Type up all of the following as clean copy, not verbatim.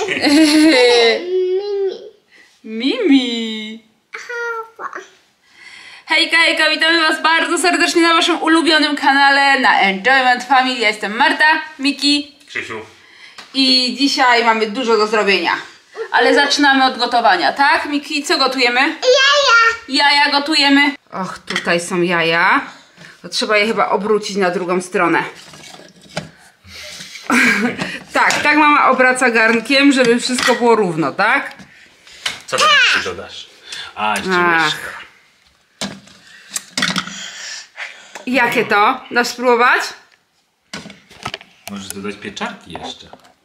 Mimi. Hejka, hejka, witamy was bardzo serdecznie na waszym ulubionym kanale na Enjoyment Family. Ja jestem Marta, Miki, Krzysiu. I dzisiaj mamy dużo do zrobienia. Ale zaczynamy od gotowania, tak? Miki, co gotujemy? Jaja! Jaja gotujemy. Och, tutaj są jaja. To trzeba je chyba obrócić na drugą stronę. Tak mama obraca garnkiem, żeby wszystko było równo, tak? Co tam ty dodasz? A, jeszcze mieszka. Jakie to? Dasz spróbować? Możesz dodać pieczarki jeszcze.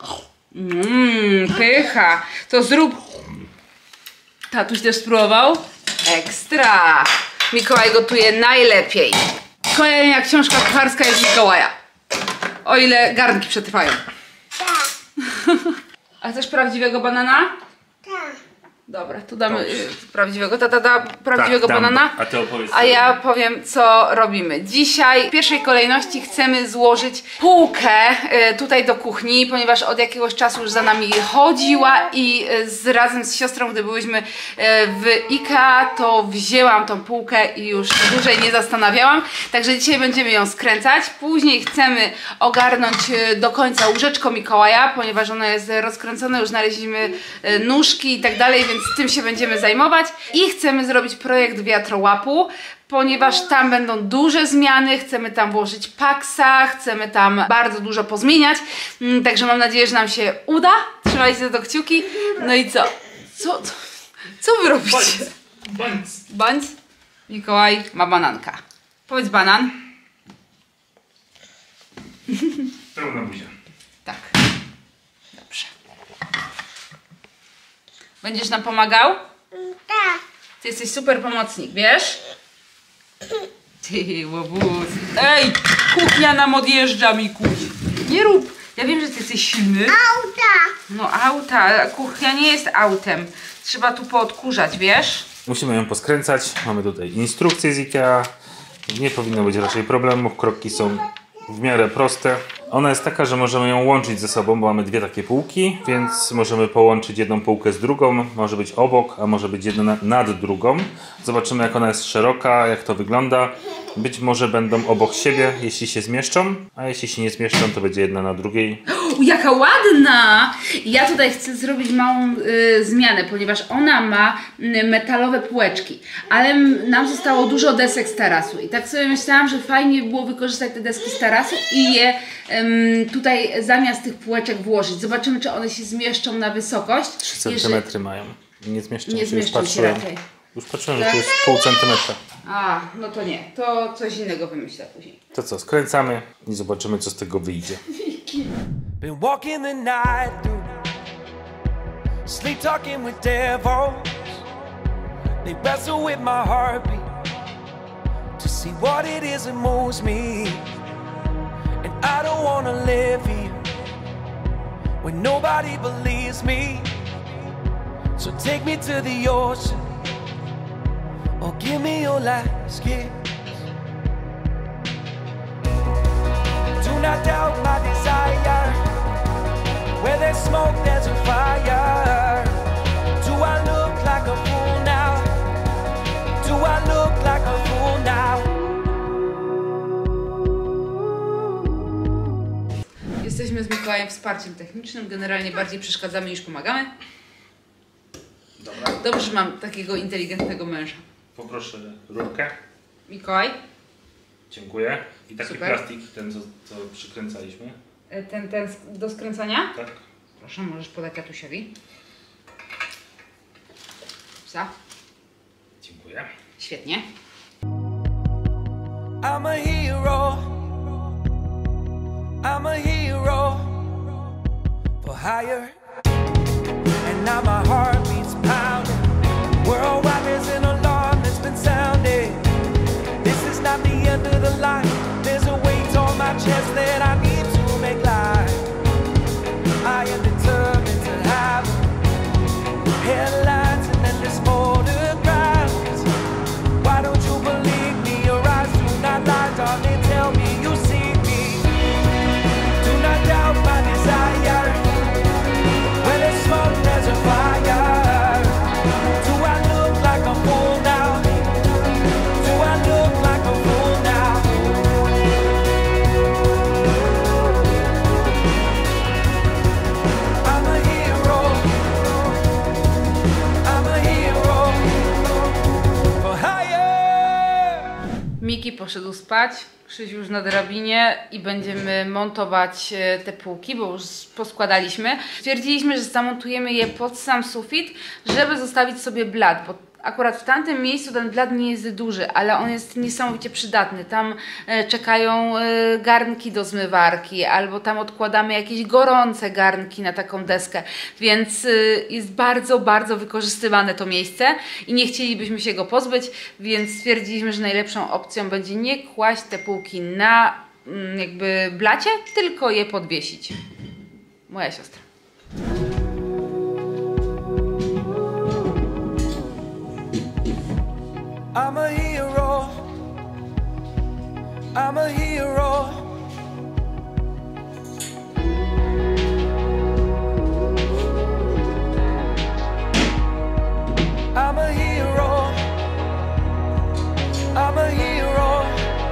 Pycha. To zrób. Tatuś też spróbował? Ekstra. Mikołaj gotuje najlepiej. Kolejna książka kucharska jest Mikołaja. O ile garnki przetrwają. Tak. A chcesz prawdziwego banana? Tak. Dobra, tu damy prawdziwego. Tata da prawdziwego Tak, banana. A ty opowiedz. A ja powiem, co robimy. Dzisiaj w pierwszej kolejności chcemy złożyć półkę tutaj do kuchni, ponieważ od jakiegoś czasu już za nami chodziła i razem z siostrą, gdy byłyśmy w IKEA, to wzięłam tą półkę i już dłużej nie zastanawiałam. Także dzisiaj będziemy ją skręcać. Później chcemy ogarnąć do końca łóżeczko Mikołaja, ponieważ ono jest rozkręcone, już znaleźliśmy nóżki i tak dalej, więc tym się będziemy zajmować. I chcemy zrobić projekt wiatrołapu, ponieważ tam będą duże zmiany, chcemy tam włożyć paksa, chcemy tam bardzo dużo pozmieniać, także mam nadzieję, że nam się uda. Trzymajcie do kciuki. No i co? Co wy robicie? Bańc? Mikołaj ma bananka. Powiedz banan. Pełna buzia. Tak. Dobrze. Będziesz nam pomagał? Tak. Ty jesteś super pomocnik, wiesz? Ty, łobuz. Ej, kuchnia nam odjeżdża, Mikuś. Nie rób. Ja wiem, że ty jesteś silny. Auta. No auta, kuchnia nie jest autem. Trzeba tu poodkurzać, wiesz? Musimy ją poskręcać. Mamy tutaj instrukcję z IKEA. Nie powinno być raczej problemów. Kroki są w miarę proste. Ona jest taka, że możemy ją łączyć ze sobą, bo mamy dwie takie półki, więc możemy połączyć jedną półkę z drugą. Może być obok, a może być jedna nad drugą. Zobaczymy, jak ona jest szeroka, jak to wygląda. Być może będą obok siebie, jeśli się zmieszczą, a jeśli się nie zmieszczą, to będzie jedna na drugiej. Jaka ładna! Ja tutaj chcę zrobić małą zmianę, ponieważ ona ma metalowe półeczki, ale nam zostało dużo desek z tarasu i tak sobie myślałam, że fajnie by było wykorzystać te deski z tarasu i je tutaj zamiast tych półeczek włożyć. Zobaczymy, czy one się zmieszczą na wysokość. 3 cm mają. Nie zmieszczą się, już zmieszczą się patrzyłem. raczej. Już patrzyłem, że to jest pół centymetra. A, no to nie. To coś innego wymyślę później. To co, skręcamy i zobaczymy, co z tego wyjdzie. Been walking the night through, sleep talking with devils. They wrestle with my heartbeat to see what it is that moves me. And I don't wanna live here when nobody believes me. So take me to the ocean or give me your last kiss. Do not doubt my desire. Where there's smoke, there's a fire. Do I look like a fool now? Do I look like a fool now? Jesteśmy z Mikołajem wsparciem technicznym. Generalnie bardziej przeszkadzamy niż pomagamy. Dobra. Dobrze, że mam takiego inteligentnego męża. Poproszę rurkę. Mikołaj? Dziękuję. I taki Super. plastik, ten co przykręcaliśmy. Ten do skręcania? Tak. Proszę, możesz podać tatusiowi. Psa. Dziękuję. Świetnie. I'm a hero. I'm a hero for hire. And now my heart beats pounding. Worldwide there's an alarm that's been sounding. This is not the end of the line. There's a weight on my chest that I need to make life. I am determined to have headlines and endless photographs. Why don't you believe me? Your eyes do not lie, darling. Tell me you see me. Do not doubt my desire. When it's small Miki poszedł spać, Krzyś już na drabinie i będziemy montować te półki, bo już poskładaliśmy. Stwierdziliśmy, że zamontujemy je pod sam sufit, żeby zostawić sobie blat, bo akurat w tamtym miejscu ten blat nie jest duży, ale on jest niesamowicie przydatny. Tam czekają garnki do zmywarki, albo tam odkładamy jakieś gorące garnki na taką deskę, więc jest bardzo, bardzo wykorzystywane to miejsce i nie chcielibyśmy się go pozbyć, więc stwierdziliśmy, że najlepszą opcją będzie nie kłaść te półki na jakby blacie, tylko je podwiesić. Moja siostra. I'm a hero. I'm a hero. I'm a hero. I'm a hero.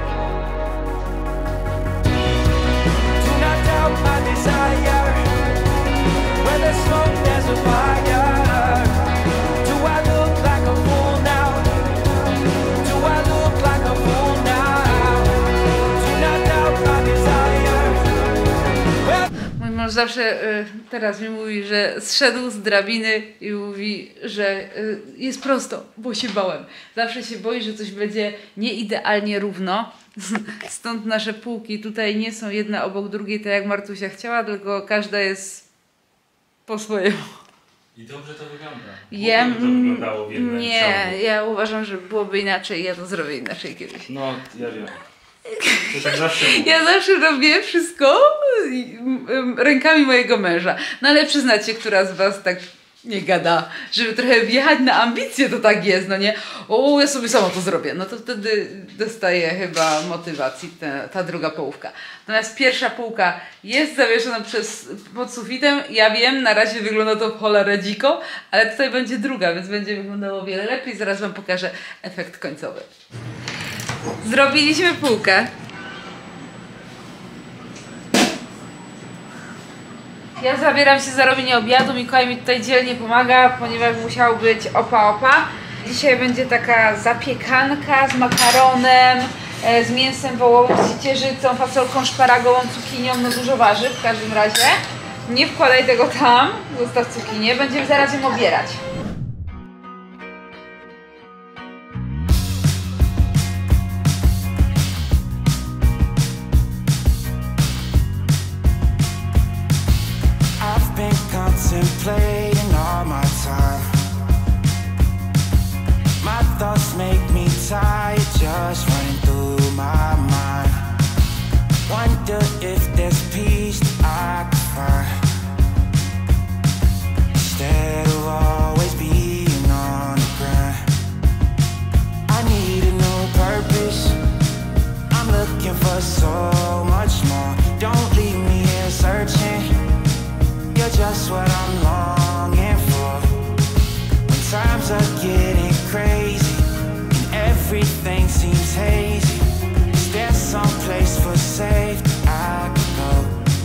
Do not doubt my desire. Where there's smoke, there's a fire. Do I look like a fool now? Do I look like a fool now? Do not doubt my desire. Mój mąż zawsze teraz mi mówi, że zszedł z drabiny i mówi, że jest prosto, bo się bałem. Zawsze się boi, że coś będzie nieidealnie równo. Stąd nasze półki tutaj nie są jedna obok drugiej, tak jak Martusia chciała, tylko każda jest po swojemu. I dobrze to wygląda. Ja, to wyglądało w jednym nie, ciągu. ja uważam, że byłoby inaczej, ja to zrobię inaczej kiedyś. No, ja wiem. To tak zawsze mówię. Ja zawsze robię wszystko rękami mojego męża. No ale przyznacie, która z was tak nie gada, żeby trochę wjechać na ambicje, to tak jest, no nie? O, ja sobie sama to zrobię. No to wtedy dostaje chyba motywacji ta druga połówka. Natomiast pierwsza półka jest zawieszona pod sufitem. Ja wiem, na razie wygląda to w cholerę dziko, ale tutaj będzie druga, więc będzie wyglądało o wiele lepiej. Zaraz wam pokażę efekt końcowy. Zrobiliśmy półkę. Ja zabieram się za robienie obiadu, Mikołaj mi tutaj dzielnie pomaga, ponieważ musiał być opa. Dzisiaj będzie taka zapiekanka z makaronem, z mięsem wołowym, z ciecierzycą, fasolką szparagową, cukinią, no dużo warzyw w każdym razie. Nie wkładaj tego tam, zostaw cukinię, będziemy zaraz ją obierać. Contemplating all my time. My thoughts make me tired, just running through my mind. Wonder if there's peace that I could find, instead of always being on the grind. I need a new purpose, I'm looking for so much more. Don't leave me here searching, you're just what I'm longing for. When times are getting crazy and everything seems hazy, is there some place for safety I could go?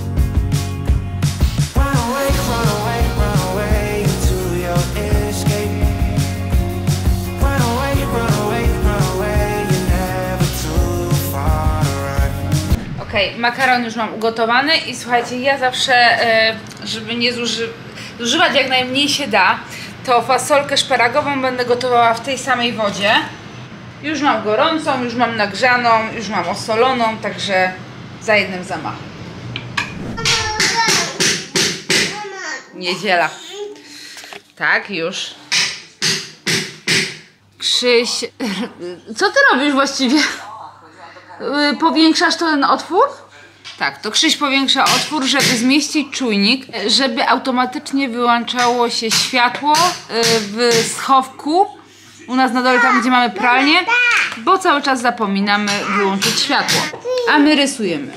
Run away, run away, run away into your escape. Run away, run away, run away, you're never too far to run. Okej, makaron już mam ugotowany i słuchajcie, ja zawsze, żeby nie zużywać jak najmniej się da, to fasolkę szparagową będę gotowała w tej samej wodzie. Już mam gorącą, już mam nagrzaną, już mam osoloną, także za jednym zamachem. Niedziela. Tak, już. Krzyś, co ty robisz właściwie? Powiększasz ten otwór? Tak, to Krzyś powiększa otwór, żeby zmieścić czujnik, żeby automatycznie wyłączało się światło w schowku u nas na dole, tam gdzie mamy pralnię, bo cały czas zapominamy wyłączyć światło. A my rysujemy.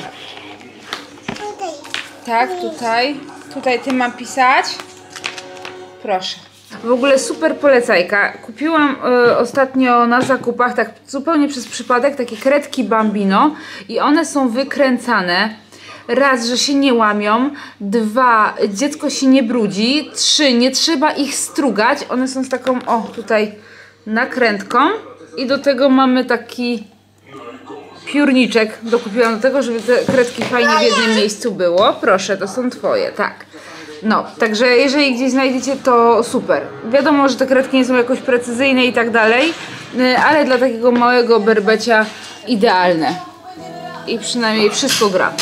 Tak, tutaj tym mam pisać. Proszę. W ogóle super polecajka. Kupiłam ostatnio na zakupach, tak zupełnie przez przypadek, takie kredki Bambino i one są wykręcane. Raz, że się nie łamią, 2, dziecko się nie brudzi, 3, nie trzeba ich strugać. One są z taką, o tutaj, nakrętką i do tego mamy taki piórniczek dokupiłam do tego, żeby te kredki fajnie w jednym miejscu było. Proszę, to są twoje, tak. No, także jeżeli gdzieś znajdziecie, to super. Wiadomo, że te kredki nie są jakoś precyzyjne i tak dalej, ale dla takiego małego berbecia idealne. I przynajmniej wszystko gra.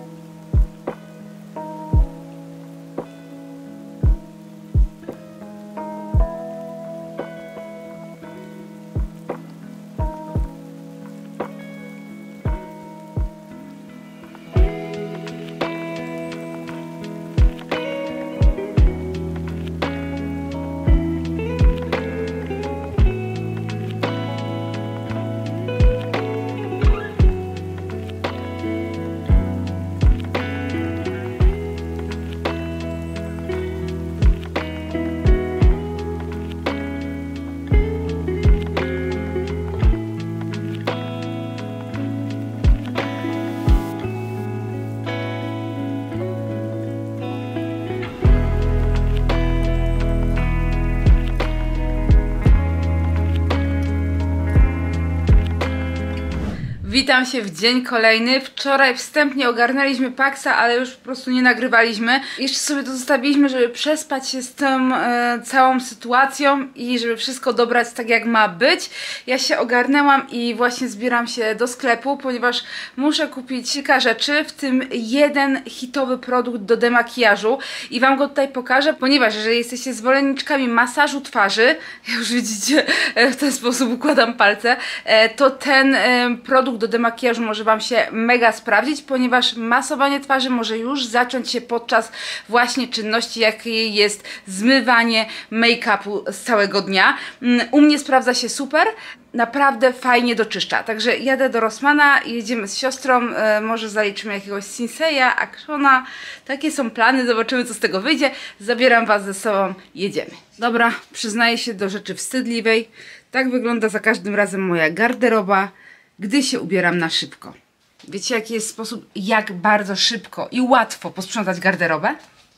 Witam się w dzień kolejny. Wczoraj wstępnie ogarnęliśmy Paxa, ale już po prostu nie nagrywaliśmy. Jeszcze sobie to zostawiliśmy, żeby przespać się z tą całą sytuacją i żeby wszystko dobrać tak jak ma być. Ja się ogarnęłam i właśnie zbieram się do sklepu, ponieważ muszę kupić kilka rzeczy, w tym jeden hitowy produkt do demakijażu i wam go tutaj pokażę, ponieważ jeżeli jesteście zwolenniczkami masażu twarzy, ja już widzicie, w ten sposób układam palce, to ten produkt do demakijażu może wam się mega sprawdzić, ponieważ masowanie twarzy może już zacząć się podczas właśnie czynności, jakiej jest zmywanie make-upu z całego dnia. U mnie sprawdza się super, naprawdę fajnie doczyszcza. Także jadę do Rossmana, jedziemy z siostrą, może zaliczymy jakiegoś Sinseya, Actiona. Takie są plany, zobaczymy co z tego wyjdzie. Zabieram was ze sobą, jedziemy. Dobra, przyznaję się do rzeczy wstydliwej. Tak wygląda za każdym razem moja garderoba, gdy się ubieram na szybko. Wiecie jaki jest sposób, jak bardzo szybko i łatwo posprzątać garderobę?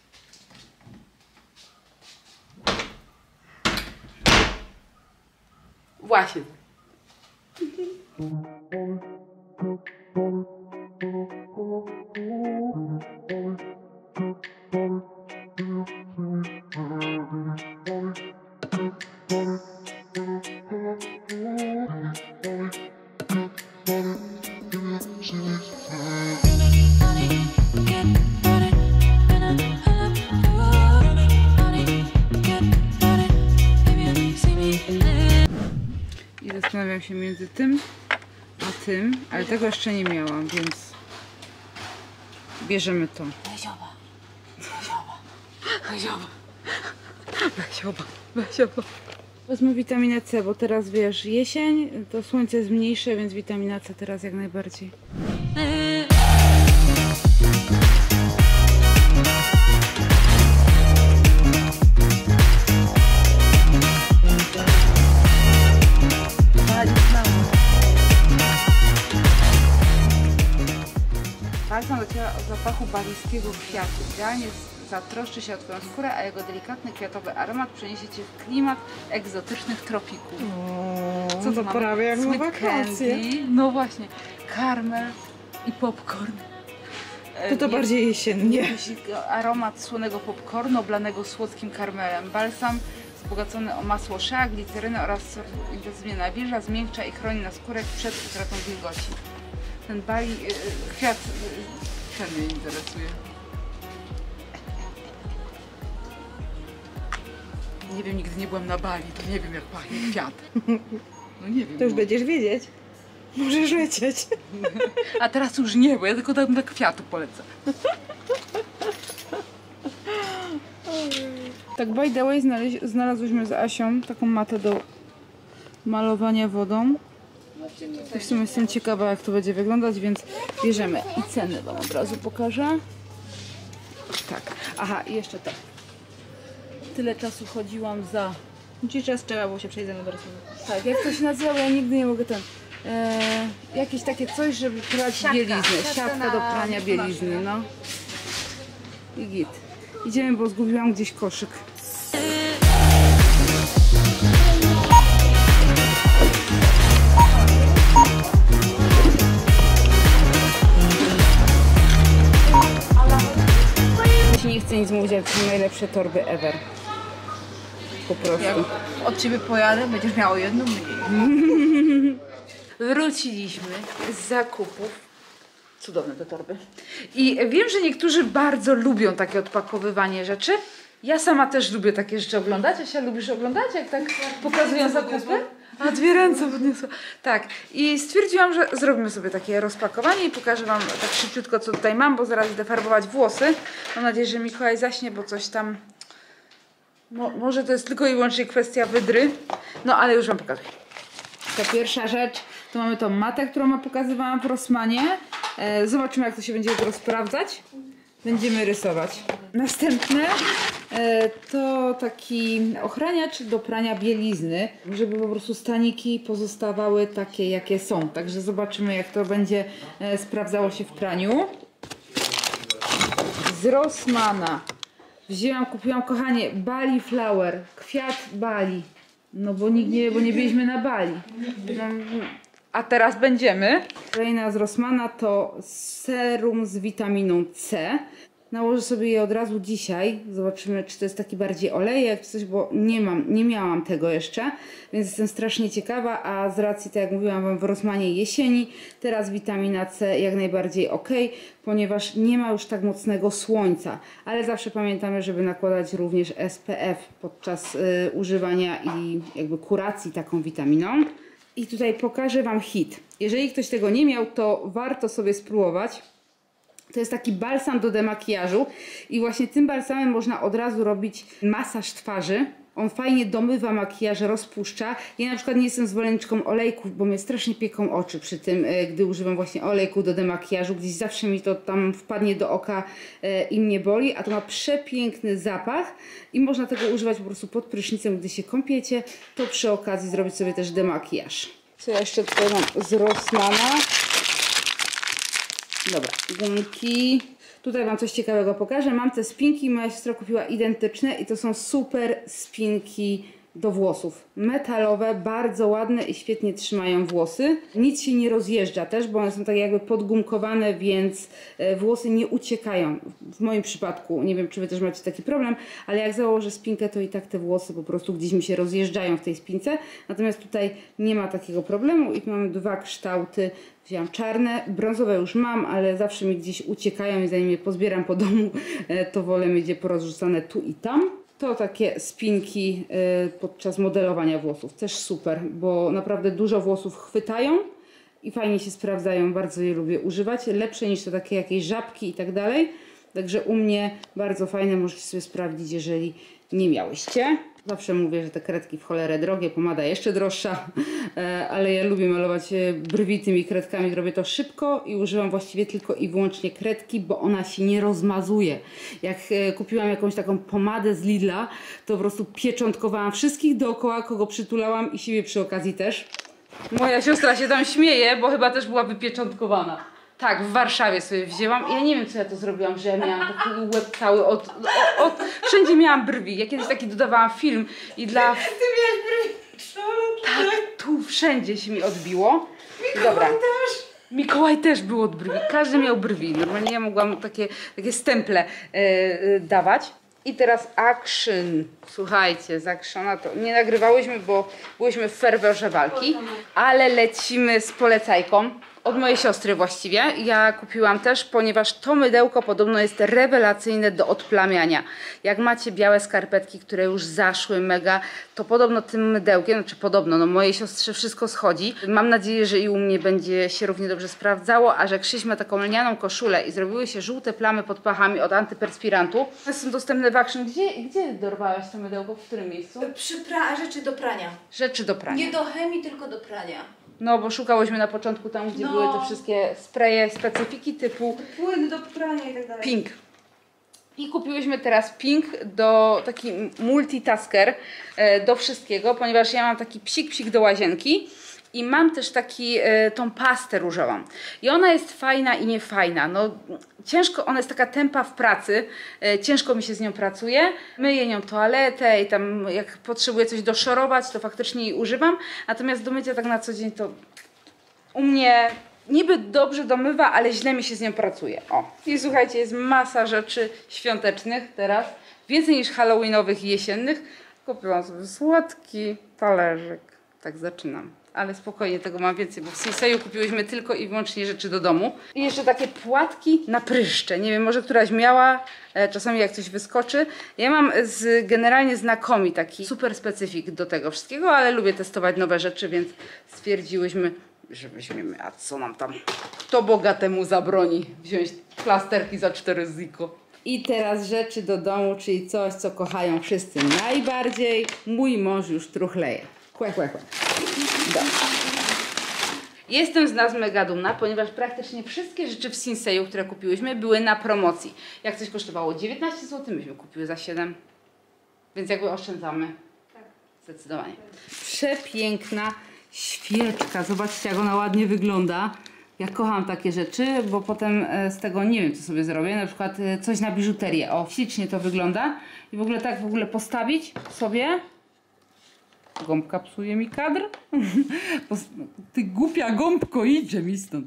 Właśnie. I zastanawiam się między tym a tym, ale tego jeszcze nie miałam, więc bierzemy to. Weźowa. Wezmę witaminę C, bo teraz wiesz, jesień, to słońce jest mniejsze, więc witamina C teraz jak najbardziej. Balsam do ciała o zapachu balijskiego kwiatu. Idealnie zatroszczy się o twoją skórę, a jego delikatny kwiatowy aromat przeniesie cię w klimat egzotycznych tropików. Co to prawie jak na wakacje. No właśnie, karmel i popcorn. To bardziej jesiennie. Aromat słonego popcornu oblanego słodkim karmelem. Balsam wzbogacony o masło shea, glicerynę oraz intensywnie nawilża, zmiękcza i chroni na skórę przed utratą wilgoci. Ten bali, kwiat, ten mnie interesuje. Nie wiem, nigdy nie byłam na Bali, to nie wiem jak pachnie kwiat. No nie wiem. To już będziesz wiedzieć. Możesz lecieć. A teraz już nie, bo ja tylko tam do kwiatu polecę. Tak by the way znalazłyśmy z Asią taką matę do malowania wodą. I w sumie jestem ciekawa jak to będzie wyglądać, więc bierzemy. I ceny wam od razu pokażę. Tak. Aha, i jeszcze tak. Tyle czasu chodziłam za... Ci czas trzeba było się przejść za Rossmana. Tak, jak to się nazywa, ja nigdy nie mogę ten... jakieś takie coś, żeby prać bieliznę. Siatka do prania bielizny, no. I git. Idziemy, bo zgubiłam gdzieś koszyk. nie chcę nic mówić, ale to są najlepsze torby ever. Po prostu. Jak od ciebie pojadę, będziesz miało jedną mniej. Wróciliśmy z zakupów. Cudowne te torby. I wiem, że niektórzy bardzo lubią takie odpakowywanie rzeczy. Ja sama też lubię takie rzeczy oglądać. Asia, lubisz oglądać, jak tak pokazują zakupy? A 2 ręce podniosła. Tak. I stwierdziłam, że zrobimy sobie takie rozpakowanie i pokażę wam tak szybciutko, co tutaj mam, bo zaraz idę farbować włosy. Mam nadzieję, że Mikołaj zaśnie, bo coś tam... może to jest tylko i wyłącznie kwestia wydry. No, ale już wam pokażę. To pierwsza rzecz, to mamy tą matę, którą pokazywałam w Rossmanie. Zobaczymy, jak to się będzie jutro sprawdzać. Będziemy rysować. Następne to taki ochraniacz do prania bielizny, żeby po prostu staniki pozostawały takie, jakie są. Także zobaczymy, jak to będzie sprawdzało się w praniu. Z Rossmana kupiłam, kochanie, Bali Flower, kwiat Bali. No bo bo nie byliśmy na Bali. A teraz będziemy. Kolejna z Rossmana to serum z witaminą C. Nałożę sobie je od razu dzisiaj. Zobaczymy, czy to jest taki bardziej olejek, czy coś, bo nie miałam tego jeszcze. Więc jestem strasznie ciekawa, a z racji, tak jak mówiłam wam, w Rossmanie jesieni, teraz witamina C jak najbardziej ok, ponieważ nie ma już tak mocnego słońca. Ale zawsze pamiętamy, żeby nakładać również SPF podczas używania i jakby kuracji taką witaminą. I tutaj pokażę wam hit. Jeżeli ktoś tego nie miał, to warto sobie spróbować. To jest taki balsam do demakijażu i właśnie tym balsamem można od razu robić masaż twarzy. On fajnie domywa makijaż, rozpuszcza. Ja na przykład nie jestem zwolenniczką olejków, bo mnie strasznie pieką oczy przy tym, gdy używam właśnie olejku do demakijażu. Gdzieś zawsze mi to tam wpadnie do oka i mnie boli, a to ma przepiękny zapach i można tego używać po prostu pod prysznicem, gdy się kąpiecie, to przy okazji zrobić sobie też demakijaż. Co ja jeszcze tutaj mam z Rossmana? Dobra, gumki. Tutaj wam coś ciekawego pokażę. Mam te spinki, moja siostra kupiła identyczne i to są super spinki do włosów. Metalowe, bardzo ładne i świetnie trzymają włosy. Nic się nie rozjeżdża też, bo one są tak jakby podgumkowane, więc włosy nie uciekają. W moim przypadku, nie wiem, czy wy też macie taki problem, ale jak założę spinkę, to i tak te włosy po prostu gdzieś mi się rozjeżdżają w tej spince. Natomiast tutaj nie ma takiego problemu i mamy 2 kształty. Wzięłam czarne, brązowe już mam, ale zawsze mi gdzieś uciekają i zanim je pozbieram po domu, to wolę mieć je porozrzucane tu i tam. To takie spinki podczas modelowania włosów. Też super, bo naprawdę dużo włosów chwytają i fajnie się sprawdzają. Bardzo je lubię używać. Lepsze niż to takie jakieś żabki i tak dalej. Także u mnie bardzo fajne. Możecie sobie sprawdzić, jeżeli nie miałyście. Zawsze mówię, że te kredki w cholerę drogie, pomada jeszcze droższa, ale ja lubię malować brwi tymi kredkami, robię to szybko i używam właściwie tylko i wyłącznie kredki, bo ona się nie rozmazuje. Jak kupiłam jakąś taką pomadę z Lidla, to po prostu pieczątkowałam wszystkich dookoła, kogo przytulałam i siebie przy okazji też. Moja siostra się tam śmieje, bo chyba też była wypieczątkowana. Tak, w Warszawie sobie wzięłam. Ja nie wiem, co ja to zrobiłam, że ja miałam taki łeb cały wszędzie miałam brwi. Ja kiedyś taki dodawałam film i dla... Ty miałeś brwi? Tak, tu wszędzie się mi odbiło. Dobra. Mikołaj też był od brwi. Każdy miał brwi. Normalnie ja mogłam takie stemple dawać. I teraz action. Słuchajcie, z actiona to nie nagrywałyśmy, bo byłyśmy w ferworze walki, ale lecimy z polecajką. Od mojej siostry właściwie. Ja kupiłam też, ponieważ to mydełko podobno jest rewelacyjne do odplamiania. Jak macie białe skarpetki, które już zaszły mega, to podobno tym mydełkiem, znaczy podobno, no mojej siostrze wszystko schodzi. Mam nadzieję, że i u mnie będzie się równie dobrze sprawdzało, a że Krzyś ma taką lnianą koszulę i zrobiły się żółte plamy pod pachami od antyperspirantu. One są dostępne w Action. Gdzie dorwałaś to mydełko? W którym miejscu? Rzeczy do prania. Rzeczy do prania. Nie do chemii, tylko do prania. No, bo szukałyśmy na początku tam, gdzie były te wszystkie spreje, specyfiki typu płyn do prania i tak dalej. Pink. I kupiłyśmy teraz Pink do taki multitasker do wszystkiego, ponieważ ja mam taki psik do łazienki i mam też tą pastę różową. I ona jest fajna i niefajna. No, ciężko, ona jest taka tempa w pracy, ciężko mi się z nią pracuje. Myję nią toaletę i tam jak potrzebuję coś doszorować, to faktycznie jej używam. Natomiast do mycia tak na co dzień to u mnie niby dobrze domywa, ale źle mi się z nią pracuje. O, i słuchajcie, jest masa rzeczy świątecznych teraz. Więcej niż halloweenowych i jesiennych. Kupiłam sobie słodki talerzyk. Tak zaczynam. Ale spokojnie, tego mam więcej, bo w Sinseju kupiłyśmy tylko i wyłącznie rzeczy do domu. I jeszcze takie płatki na pryszcze. Nie wiem, może któraś miała, czasami jak coś wyskoczy. Ja mam generalnie znakomi taki super specyfik do tego wszystkiego, ale lubię testować nowe rzeczy, więc stwierdziłyśmy, że weźmiemy, a co nam tam, kto bogatemu zabroni wziąć plasterki za 4 ziko. I teraz rzeczy do domu, czyli coś, co kochają wszyscy najbardziej. Mój mąż już truchleje. Chłe. Dobrze. Jestem z nas mega dumna, ponieważ praktycznie wszystkie rzeczy w Sinseju, które kupiłyśmy, były na promocji. Jak coś kosztowało 19 zł, myśmy kupiły za 7. Więc jakby oszczędzamy. Tak. Zdecydowanie. Przepiękna świeczka. Zobaczcie, jak ona ładnie wygląda. Ja kocham takie rzeczy, bo potem z tego nie wiem, co sobie zrobię. Na przykład coś na biżuterię. O, ślicznie to wygląda. I w ogóle tak postawić sobie. Gąbka psuje mi kadr. Ty głupia gąbko, idzie mi stąd.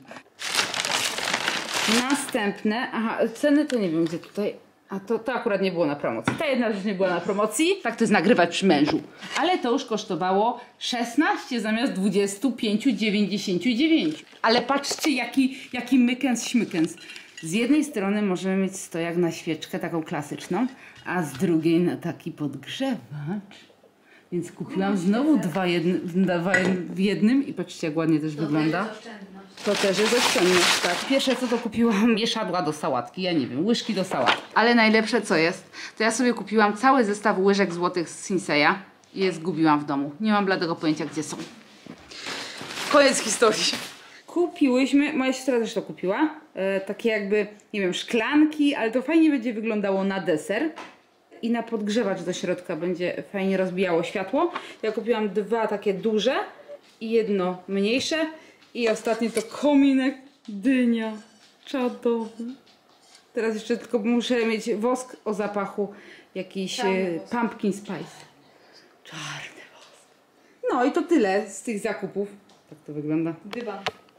Następne. Aha, ceny to nie wiem, gdzie tutaj. A to akurat nie było na promocji. Ta jedna rzecz nie była na promocji. Tak to jest nagrywać przy mężu. Ale to już kosztowało 16 zamiast 25,99. Ale patrzcie, jaki mykens-śmykens. Z jednej strony możemy mieć stojak na świeczkę, taką klasyczną, a z drugiej na taki podgrzewacz. Więc kupiłam znowu dwa w jednym i patrzcie, jak ładnie też wygląda. To też jest oszczędność, tak. Pierwsze co to kupiłam, mieszadła do sałatki, ja nie wiem, łyżki do sałatki. Ale najlepsze co jest, to ja sobie kupiłam cały zestaw łyżek złotych z Sinseya i je zgubiłam w domu. Nie mam bladego pojęcia, gdzie są. Koniec historii. Kupiłyśmy, moja siostra też to kupiła, takie jakby, nie wiem, szklanki, ale to fajnie będzie wyglądało na deser. I na podgrzewacz do środka będzie fajnie rozbijało światło. Ja kupiłam 2 takie duże i jedno mniejsze. I ostatnie to kominek dynia czadowy. Teraz jeszcze tylko muszę mieć wosk o zapachu jakiś pumpkin spice. Czarny wosk. No i to tyle z tych zakupów. Tak to wygląda. Dywan.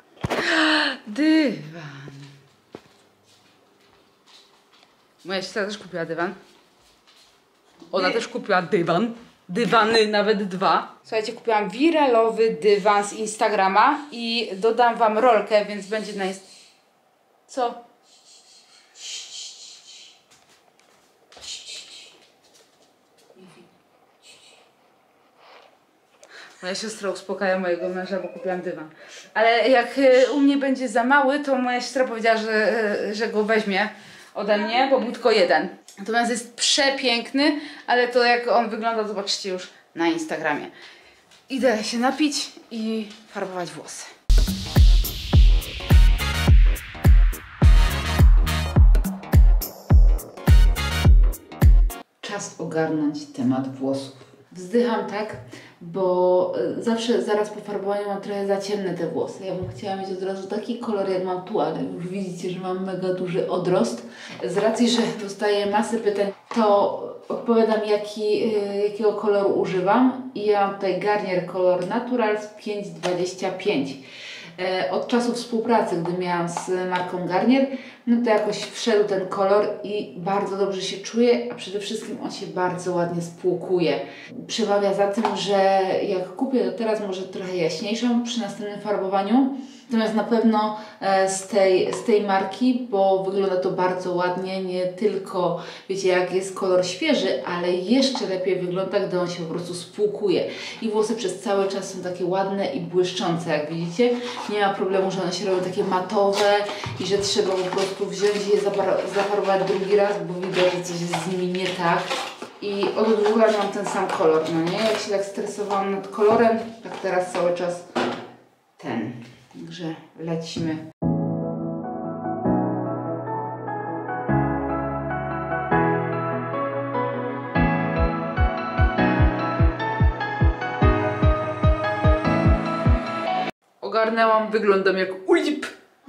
Dywan. Moja siostra też kupiła dywan. Ona też kupiła dywan. Dywany, nawet 2. Słuchajcie, kupiłam wirelowy dywan z Instagrama i dodam wam rolkę, więc będzie na Co? Moja siostra uspokaja mojego męża, bo kupiłam dywan. Ale jak u mnie będzie za mały, to moja siostra powiedziała, że go weźmie ode mnie, bo był tylko jeden. Natomiast jest przepiękny, ale to jak on wygląda, zobaczcie już na Instagramie. Idę się napić i farbować włosy. Czas ogarnąć temat włosów. Wzdycham tak, bo zawsze zaraz po farbowaniu mam trochę za ciemne te włosy. Ja bym chciała mieć od razu taki kolor, jak mam tu, ale już widzicie, że mam mega duży odrost. Z racji, że dostaję masę pytań, to odpowiadam, jakiego koloru używam. I ja mam tutaj Garnier Color Naturals 525. Od czasu współpracy, gdy miałam z marką Garnier, no to jakoś wszedł ten kolor i bardzo dobrze się czuję, a przede wszystkim on się bardzo ładnie spłukuje. Przemawia za tym, że jak kupię, to teraz może trochę jaśniejszą przy następnym farbowaniu. Natomiast na pewno z tej marki, bo wygląda to bardzo ładnie, nie tylko, wiecie, jak jest kolor świeży, ale jeszcze lepiej wygląda, gdy on się po prostu spłukuje. I włosy przez cały czas są takie ładne i błyszczące, jak widzicie. Nie ma problemu, że one się robią takie matowe i że trzeba po prostu wziąć i je zafarbować drugi raz, bo widać, że coś jest z nimi nie tak. I od 2 lat mam ten sam kolor, no nie? Jak się tak stresowałam nad kolorem, tak teraz cały czas ten. Także lecimy. Ogarnęłam, wyglądam jak ulip.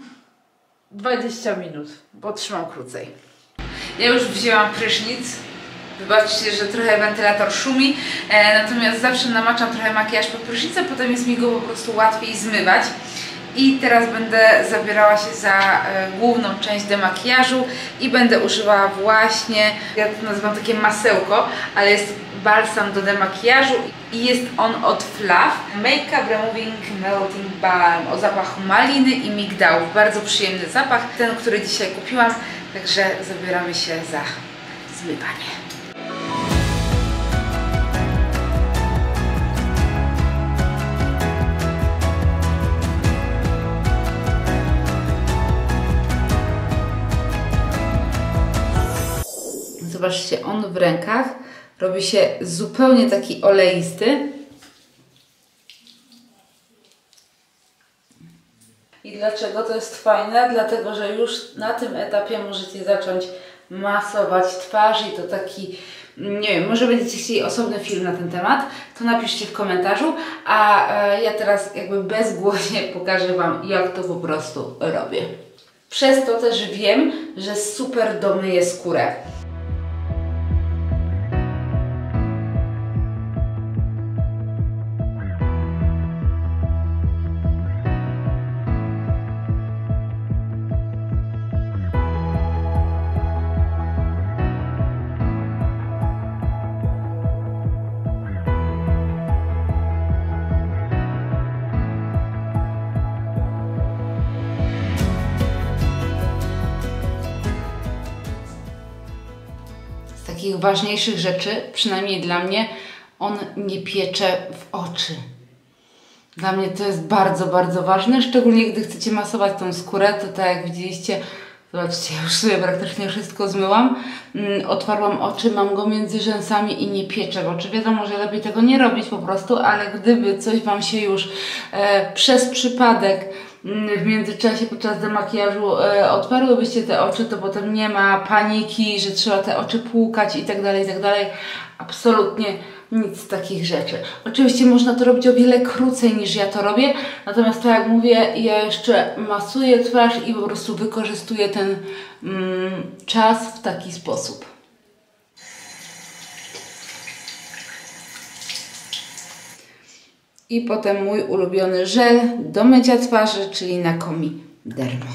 20 minut, bo trzymam krócej. Ja już wzięłam prysznic. Wybaczcie, że trochę wentylator szumi, natomiast zawsze namaczam trochę makijaż pod prysznicem, potem jest mi go po prostu łatwiej zmywać. I teraz będę zabierała się za główną część demakijażu i będę używała właśnie, ja to nazywam takie masełko, ale jest balsam do demakijażu i jest on od Fluff Makeup Removing Melting Balm o zapachu maliny i migdałów. Bardzo przyjemny zapach, ten, który dzisiaj kupiłam, także zabieramy się za zmywanie. Zobaczcie, on w rękach robi się zupełnie taki oleisty. I dlaczego to jest fajne? Dlatego, że już na tym etapie możecie zacząć masować twarz i to taki, nie wiem, może będziecie chcieli osobny film na ten temat, to napiszcie w komentarzu, a ja teraz jakby bezgłośnie pokażę Wam, jak to po prostu robię. Przez to też wiem, że super domyję skórę. Takich ważniejszych rzeczy, przynajmniej dla mnie, on nie piecze w oczy. Dla mnie to jest bardzo, bardzo ważne, szczególnie gdy chcecie masować tą skórę, to tak jak widzieliście, zobaczcie, ja już sobie praktycznie wszystko zmyłam, otwarłam oczy, mam go między rzęsami i nie piecze w oczy. Wiadomo, że lepiej tego nie robić po prostu, ale gdyby coś Wam się już przez przypadek w międzyczasie podczas demakijażu odparłybyście te oczy, to potem nie ma paniki, że trzeba te oczy płukać i tak dalej, i tak dalej. Absolutnie nic z takich rzeczy. Oczywiście można to robić o wiele krócej niż ja to robię, natomiast tak jak mówię, ja jeszcze masuję twarz i po prostu wykorzystuję ten czas w taki sposób. I potem mój ulubiony żel do mycia twarzy, czyli Nakomi Dermo.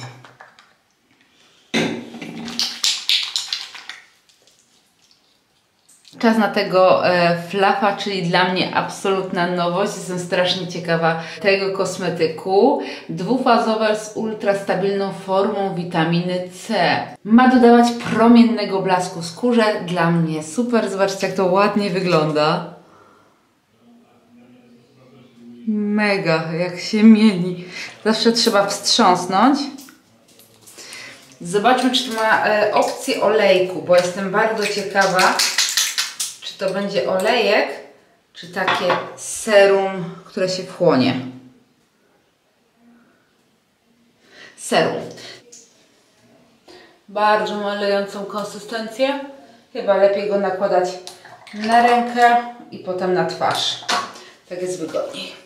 Czas na tego Fluffa, czyli dla mnie absolutna nowość. Jestem strasznie ciekawa tego kosmetyku. Dwufazowe z ultrastabilną formą witaminy C. Ma dodawać promiennego blasku skórze. Dla mnie super. Zobaczcie, jak to ładnie wygląda. Mega, jak się mieni. Zawsze trzeba wstrząsnąć. Zobaczmy, czy to ma opcję olejku, bo jestem bardzo ciekawa, czy to będzie olejek, czy takie serum, które się wchłonie. Serum. Bardzo ma lejącą konsystencję. Chyba lepiej go nakładać na rękę i potem na twarz. Tak jest wygodniej.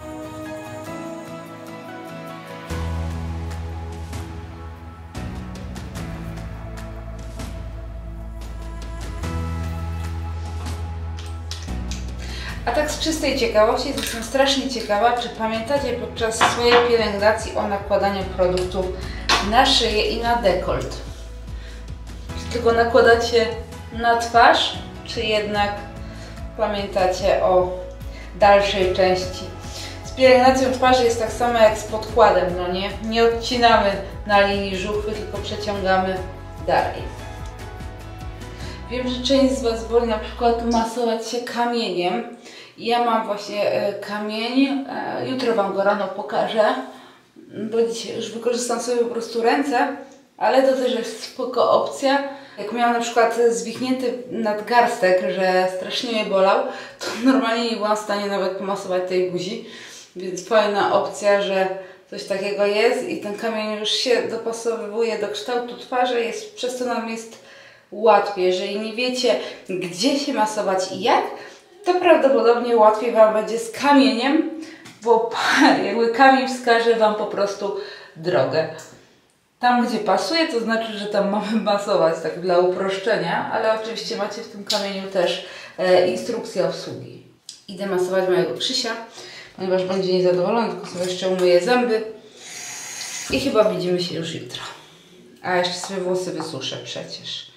A tak z czystej ciekawości, to jestem strasznie ciekawa, czy pamiętacie podczas swojej pielęgnacji o nakładaniu produktów na szyję i na dekolt? Czy tylko nakładacie na twarz, czy jednak pamiętacie o dalszej części? Z pielęgnacją twarzy jest tak samo jak z podkładem, no nie? Nie odcinamy na linii żuchwy, tylko przeciągamy dalej. Wiem, że część z Was woli na przykład masować się kamieniem. Ja mam właśnie kamień, jutro Wam go rano pokażę, bo dzisiaj już wykorzystam sobie po prostu ręce, ale to też jest spoko opcja. Jak miałam na przykład zwichnięty nadgarstek, że strasznie mnie bolał, to normalnie nie byłam w stanie nawet pomasować tej buzi, więc fajna opcja, że coś takiego jest i ten kamień już się dopasowuje do kształtu twarzy, przez to nam jest łatwiej. Jeżeli nie wiecie, gdzie się masować i jak, to prawdopodobnie łatwiej Wam będzie z kamieniem, bo jakby kamień wskaże Wam po prostu drogę. Tam, gdzie pasuje, to znaczy, że tam mamy masować, tak dla uproszczenia, ale oczywiście macie w tym kamieniu też instrukcję obsługi. Idę masować mojego Krzysia, ponieważ będzie niezadowolony, tylko sobie jeszcze umyję zęby I chyba widzimy się już jutro. A jeszcze sobie włosy wysuszę przecież.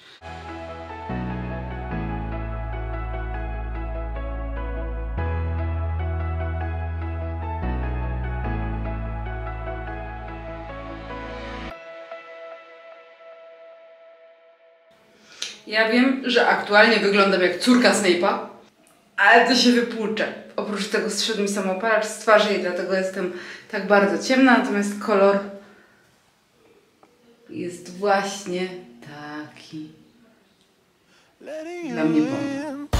Ja wiem, że aktualnie wyglądam jak córka Snape'a, ale to się wypłuczę. Oprócz tego zszedł mi samoopalacz z twarzy i dlatego jestem tak bardzo ciemna, natomiast kolor jest właśnie taki. Dla mnie pomysł.